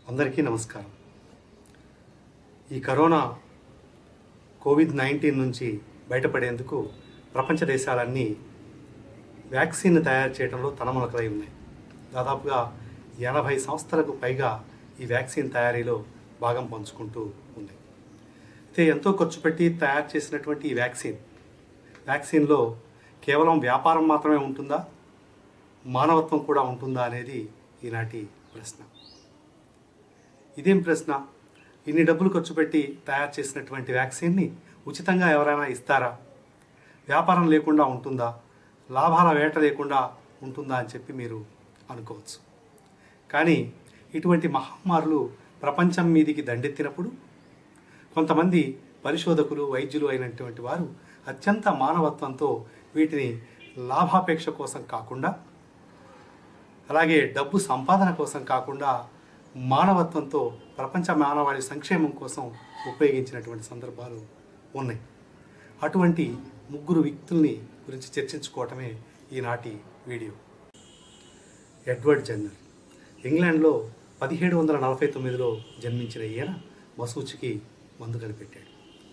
అందరికీ నమస్కారం. ఈ కరోనా కోవిడ్-19 నుంచి బయటపడేందుకు ప్రపంచ దేశాలన్నీ వ్యాక్సిన్ తయారు చేయడంలో తలమునకలై ఉన్నాయి. దాదాపుగా 80 సంస్థలకు పైగా ఈ వ్యాక్సిన్ తయారీలో భాగం పంచుకుంటూ ఉంది. అయితే ఎంతో ఖర్చు పెట్టి తయారు చేసినటువంటి ఈ వ్యాక్సిన్లో కేవలం వ్యాపారం మాత్రమే ఉంటుందా, మానవత్వం కూడా ఉంటుందా అనేది ఈనాటి ప్రశ్న. ఇదేం ప్రశ్న? ఇన్ని డబ్బులు ఖర్చు పెట్టి తయారు చేసినటువంటి వ్యాక్సిన్ని ఉచితంగా ఎవరైనా ఇస్తారా? వ్యాపారం లేకుండా ఉంటుందా? లాభాల వేట లేకుండా ఉంటుందా అని చెప్పి మీరు అనుకోవచ్చు. కానీ ఇటువంటి మహమ్మారులు ప్రపంచం మీదికి దండెత్తినప్పుడు కొంతమంది పరిశోధకులు, వైద్యులు అయినటువంటి వారు అత్యంత మానవత్వంతో వీటిని లాభాపేక్ష కోసం కాకుండా, అలాగే డబ్బు సంపాదన కోసం కాకుండా మానవత్వంతో ప్రపంచ మానవాళి సంక్షేమం కోసం ఉపయోగించినటువంటి సందర్భాలు ఉన్నాయి. అటువంటి ముగ్గురు వ్యక్తుల్ని గురించి చర్చించుకోవటమే ఈనాటి వీడియో. ఎడ్వర్డ్ జెన్నర్ ఇంగ్లాండ్లో 1749లో జన్మించిన ఈయన మశూచికి మందు కనిపెట్టాడు.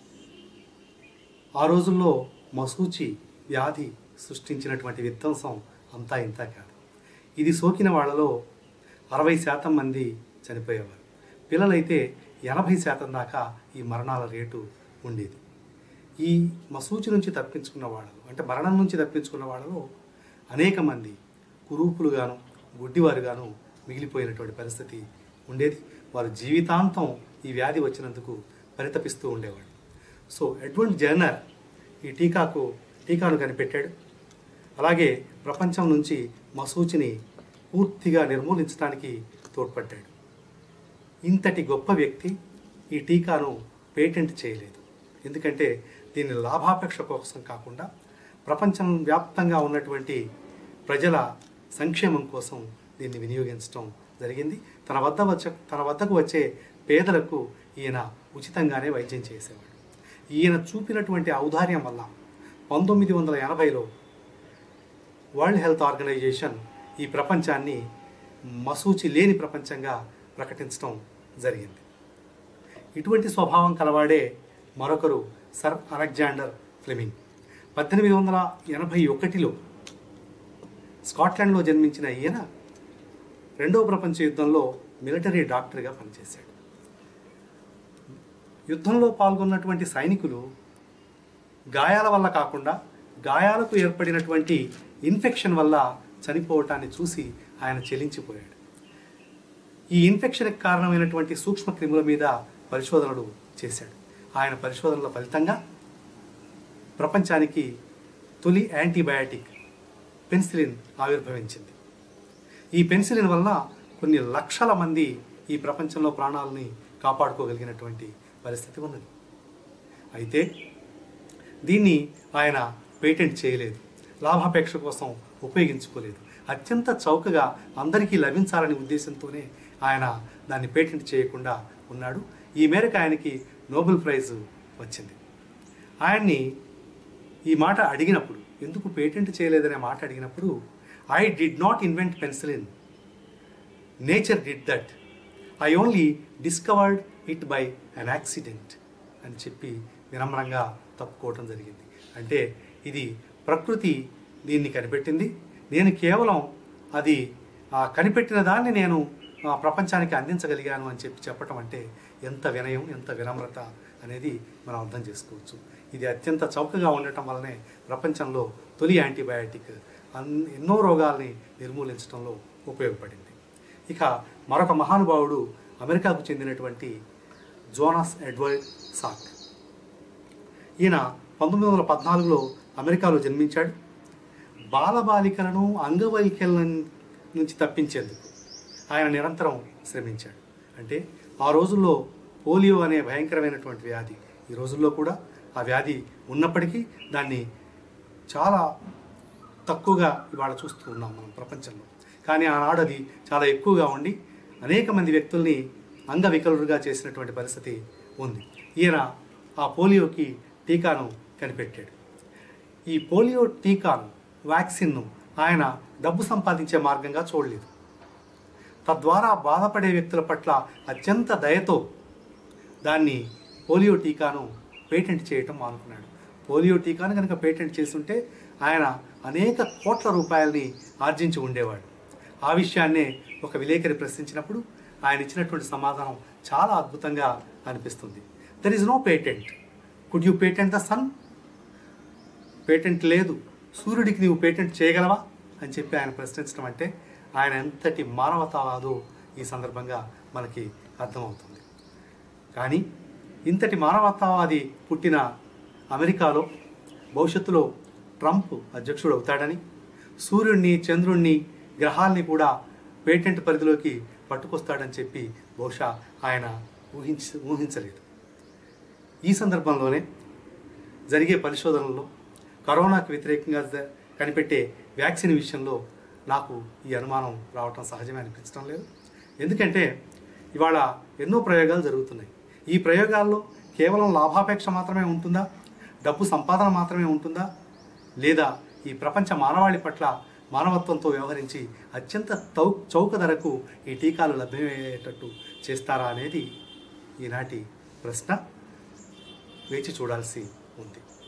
ఆ రోజుల్లో మశూచి వ్యాధి సృష్టించినటువంటి విధ్వంసం అంతా ఇంతా కాదు. ఇది సోకిన వాళ్ళలో 60% మంది చనిపోయేవారు. పిల్లలైతే 80% దాకా ఈ మరణాల రేటు ఉండేది. ఈ మశూచి నుంచి తప్పించుకున్న వాళ్ళలో, అంటే మరణం నుంచి తప్పించుకున్న వాళ్ళలో అనేక మంది కురూపులుగాను, గుడ్డివారుగాను మిగిలిపోయినటువంటి పరిస్థితి ఉండేది. వారు జీవితాంతం ఈ వ్యాధి వచ్చినందుకు పరితపిస్తూ ఉండేవాడు. సో ఎడ్వర్డ్ జెన్నర్ ఈ టీకాను కనిపెట్టాడు. అలాగే ప్రపంచం నుంచి మశూచిని పూర్తిగా నిర్మూలించడానికి తోడ్పడ్డాడు. ఇంతటి గొప్ప వ్యక్తి ఈ టీకాను పేటెంట్ చేయలేదు. ఎందుకంటే దీన్ని లాభాపేక్ష కోసం కాకుండా ప్రపంచం వ్యాప్తంగా ఉన్నటువంటి ప్రజల సంక్షేమం కోసం దీన్ని వినియోగించడం జరిగింది. తన వద్దకు వచ్చే పేదలకు ఈయన ఉచితంగానే వైద్యం చేసేవాడు. ఈయన చూపినటువంటి ఔదార్యం వల్ల 1980లో వరల్డ్ హెల్త్ ఆర్గనైజేషన్ ఈ ప్రపంచాన్ని మశూచి లేని ప్రపంచంగా ప్రకటించడం జరిగింది. ఇటువంటి స్వభావం కలవాడే మరొకరు సర్ అలెగ్జాండర్ ఫ్లెమింగ్. 1881లో స్కాట్లాండ్లో జన్మించిన ఈయన రెండవ ప్రపంచ యుద్ధంలో మిలిటరీ డాక్టర్గా పనిచేశాడు. యుద్ధంలో పాల్గొన్నటువంటి సైనికులు గాయాల వల్ల కాకుండా గాయాలకు ఏర్పడినటువంటి ఇన్ఫెక్షన్ వల్ల చనిపోవటాన్ని చూసి ఆయన చెలించిపోయాడు. ఈ ఇన్ఫెక్షన్కి కారణమైనటువంటి సూక్ష్మ క్రిముల మీద పరిశోధనలు చేశాడు. ఆయన పరిశోధనల ఫలితంగా ప్రపంచానికి తొలి యాంటీబయాటిక్ పెన్సిలిన్ ఆవిర్భవించింది. ఈ పెన్సిలిన్ వల్ల కొన్ని లక్షల మంది ఈ ప్రపంచంలో ప్రాణాలని కాపాడుకోగలిగినటువంటి పరిస్థితి ఉన్నది. అయితే దీన్ని ఆయన పేటెంట్ చేయలేదు, లాభాపేక్ష కోసం ఉపయోగించుకోలేదు. అత్యంత చౌకగా అందరికీ లభించాలనే ఉద్దేశంతోనే ఆయన దాన్ని పేటెంట్ చేయకుండా ఉన్నాడు. ఈ మేరకు ఆయనకి నోబెల్ ప్రైజ్ వచ్చింది. ఆయన్ని ఈ మాట అడిగినప్పుడు, ఎందుకు పేటెంట్ చేయలేదనే మాట అడిగినప్పుడు, I did not invent penicillin, nature did that, I only discovered it by an accident అని చెప్పి వినమ్రంగా తప్పుకోవటం జరిగింది. అంటే ఇది ప్రకృతి దీన్ని కనిపెట్టింది, నేను కేవలం అది కనిపెట్టిన దాన్ని నేను ప్రపంచానికి అందించగలిగాను అని చెప్పటం అంటే ఎంత వినయం, ఎంత వినమ్రత అనేది మనం అర్థం చేసుకోవచ్చు. ఇది అత్యంత చౌకగా ఉండటం వల్లనే ప్రపంచంలో తొలి యాంటీబయాటిక్ ఎన్నో రోగాల్ని నిర్మూలించడంలో ఉపయోగపడింది. ఇక మరొక మహానుభావుడు అమెరికాకు చెందినటువంటి జోనాస్ ఎడ్వర్డ్ సాక్. ఈయన 1914లో అమెరికాలో జన్మించాడు. బాలబాలికలను అంగవైకల్యం నుంచి తప్పించేందుకు ఆయన నిరంతరం శ్రమించాడు. అంటే ఆ రోజుల్లో పోలియో అనే భయంకరమైనటువంటి వ్యాధి, ఈ రోజుల్లో కూడా ఆ వ్యాధి ఉన్నప్పటికీ దాన్ని చాలా తక్కువగా ఇవాళ చూస్తూ ఉన్నాం మనం ప్రపంచంలో. కానీ ఆనాడు అది చాలా ఎక్కువగా ఉండి అనేక మంది వ్యక్తుల్ని అంగవికలుగా చేసినటువంటి పరిస్థితి ఉంది. ఈయన ఆ పోలియోకి టీకాను కనిపెట్టాడు. ఈ పోలియో టీకాను, వ్యాక్సిన్ను ఆయన డబ్బు సంపాదించే మార్గంగా చూడలేదు. తద్వారా బాధపడే వ్యక్తుల పట్ల అత్యంత దయతో దాన్ని పోలియో టీకాను పేటెంట్ చేయటం మానుకున్నాడు. పోలియో టీకాను కనుక పేటెంట్ చేస్తుంటే ఆయన అనేక కోట్ల రూపాయలని ఆర్జించి ఉండేవాడు. ఆ విషయాన్నే ఒక విలేకరి ప్రశ్నించినప్పుడు ఆయన ఇచ్చినటువంటి సమాధానం చాలా అద్భుతంగా అనిపిస్తుంది. There is no patent. Could you patent the sun? Patent లేదు, సూర్యుడికి నీవు పేటెంట్ చేయగలవా అని చెప్పి ఆయన ప్రశ్నించడం అంటే ఆయన ఎంతటి మానవతావాదో ఈ సందర్భంగా మనకి అర్థమవుతుంది. కానీ ఇంతటి మానవతావాది పుట్టిన అమెరికాలో భవిష్యత్తులో ట్రంప్ అధ్యక్షుడు అవుతాడని, సూర్యుడిని, చంద్రుణ్ణి, గ్రహాల్ని కూడా పేటెంట్ పరిధిలోకి పట్టుకొస్తాడని చెప్పి బహుశా ఆయన ఊహించలేదు. ఈ సందర్భంలోనే జరిగే పరిశోధనల్లో కరోనాకు వ్యతిరేకంగా కనిపెట్టే వ్యాక్సిన్ విషయంలో నాకు ఈ అనుమానం రావటం సహజమే అనిపించడం లేదు. ఎందుకంటే ఇవాళ ఎన్నో ప్రయోగాలు జరుగుతున్నాయి. ఈ ప్రయోగాల్లో కేవలం లాభాపేక్ష మాత్రమే ఉంటుందా, డబ్బు సంపాదన మాత్రమే ఉంటుందా, లేదా ఈ ప్రపంచ మానవాళి పట్ల మానవత్వంతో వ్యవహరించి అత్యంత చౌక ధరకు ఈ టీకాలు లభ్యమయ్యేటట్టు చేస్తారా అనేది ఈనాటి ప్రశ్న. వేచి చూడాల్సి ఉంది.